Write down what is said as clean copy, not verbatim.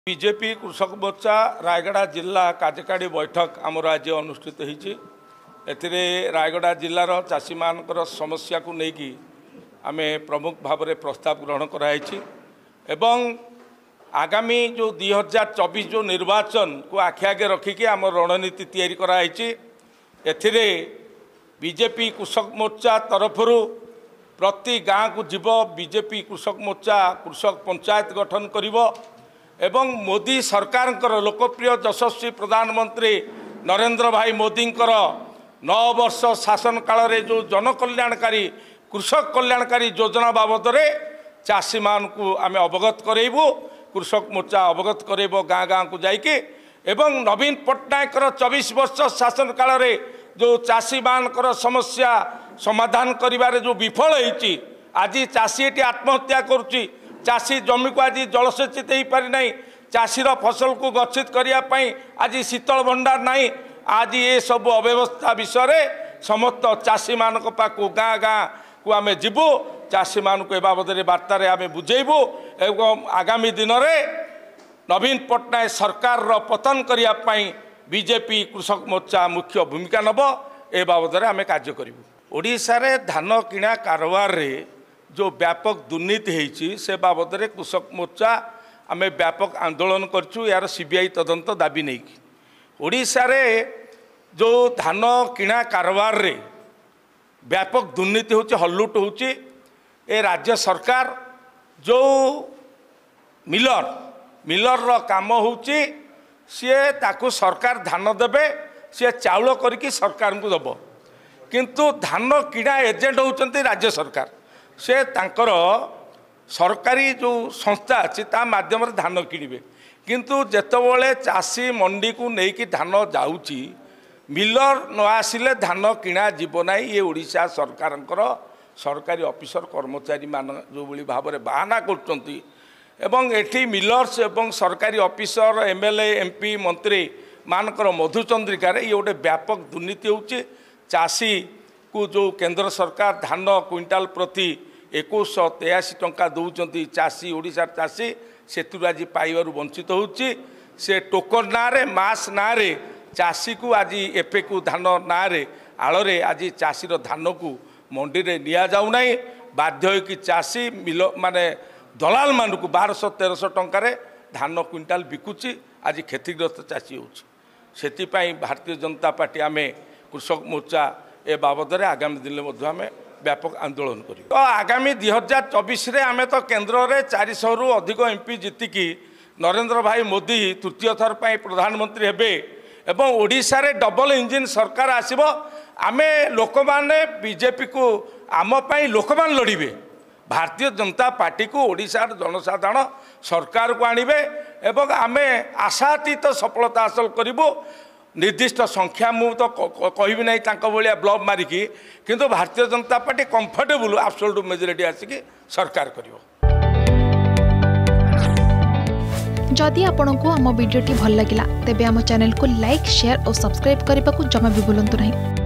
BJP कृषक मोर्चा रायगड़ा जिला कार्यकारी बैठक आमर आज अनुष्ठित होती। रायगड़ा जिलार चाषी मानकर समस्या को लेकिन आम प्रमुख भाव में प्रस्ताव ग्रहण कराई एवं आगामी जो 2024 जो निर्वाचन को आखि आगे रखिकी आम रणनीति तैयारी कराई। एथिरे बीजेपी कृषक मोर्चा तरफरु प्रति गाँ को जीव बीजेपी कृषक मोर्चा कृषक पंचायत गठन करिवो एवं मोदी सरकार लोकप्रिय यशस्वी प्रधानमंत्री नरेंद्र भाई मोदी 9 वर्ष शासन काल रे जो जनकल्याणकारी कृषक कल्याणकारी योजना बाबद रे चाषी मान को आम अवगत करेबू। कृषक मोर्चा अवगत करेब गाँ गाँ को जाइके एवं नवीन पट्टनायक 24 वर्ष शासन काल रे जो चाषी मानकर समस्या समाधान करिबारे जो विफल होती आज चाषी ये आत्महत्या करुच्ची। चाषी जमी को आज जलसेचित हो पारि ना। चाषीर फसल को गच्छित करने आज शीतल भंडार नहीं। आज ये सब अव्यवस्था विषय समस्त चाषी मान पाखु गाँ गाँ को आम जीवु। चाषी मान को बाबद बार्तार आम बुझेबू एवं आगामी दिन में नवीन पट्टनायक सरकार पतन करने बीजेपी कृषक मोर्चा मुख्य भूमिका नब ए बाबद आम कार्य करूँ। ओडिशा रे धान किणा कारोबार रे जो व्यापक दुर्नीति होती से बाबद में कृषक मोर्चा आम व्यापक आंदोलन करचु। यार सीबीआई तदंत दाबी नहीं कि ओडिशा रे जो धान किणा कारोबार रे व्यापक दुर्नीति होची हल्लुट होची। ए राज्य सरकार जो मिलर रो काम होची सी ताकू सरकार धान देबे सी चाउल करके सरकार को दब किंतु धान किणा एजेंट होचंती राज्य सरकार। से तांकर सरकारी जो संस्था अच्छी ता माध्यम धान किणवे किंतु जेतबले चाषी मंडी को लेकिन धान जाऊँगी मिलर न आसिले धान किणा जीव ना। ये ओडिशा सरकार सरकारी ऑफिसर कर्मचारी मान जो भली भाव में बाहाना करछंती एवं एठी मिलर्स एवं सरकारी ऑफिसर एमएलए एमपी मंत्री मानकर मधुचंद्रिकार ये गोटे व्यापक दुर्नीति होची। चाषी को जो केंद्र सरकार धान क्विंटाल प्रति 2183 टंका दौरान चाषी ओडिशा चाषी से आज पाइबार वंचित होची। से टोकन ना रे मास ना रे चाषी को आज एफे को धान ना रे आड़े आज चाषीर धान को मंडी रे निया जाउ नाही। बाध्य कि चाषी मिल माने दलाल मान को 1200-1300 टंकार धान क्विंटाल बिकुची। आज क्षतिग्रस्त चाषी होची। सेतिपाई भारतीय जनता पार्टी आम कृषक मोर्चा ए बाबद आगामी दिन में आम व्यापक आंदोलन करें। तो आगामी 2024 रे आम तो केन्द्र में 400 रु अधिक एमपी जीतिकी नरेंद्र भाई मोदी तृतीय थर पर प्रधानमंत्री हेबे एवं ओडिशा रे डबल इंजिन सरकार आसीबो। आमे लोक माने बीजेपी को आम पाई लोक मान लड़िबे। भारतीय जनता पार्टी को ओडिशा जनसाधारण सरकार को आणिबे एवं आमे आशातीत सफलता हासिल करिबो। निर्दिष्ट संख्या मु तो कहबी नहीं भाया ब्लॉक मारिकी किंतु Bharatiya Janata Party comfortable absolute majority आसिकी सरकार करिवो। जदि आपंक आम भिडी भल लगा तेब आम चैनल को लाइक शेयर और सब्सक्राइब करने को जमा भी भूलु नहीं।